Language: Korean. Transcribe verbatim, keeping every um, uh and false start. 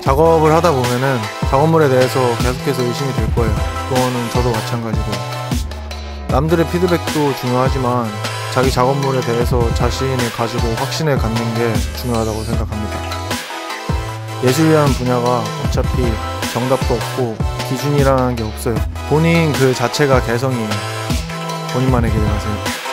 작업을 하다 보면은 작업물에 대해서 계속해서 의심이 될 거예요. 그거는 저도 마찬가지고요. 남들의 피드백도 중요하지만 자기 작업물에 대해서 자신이 가지고 확신을 갖는 게 중요하다고 생각합니다. 예술이라는 분야가 어차피 정답도 없고 기준이라는 게 없어요. 본인 그 자체가 개성이에요. 본인만의 길을 가세요.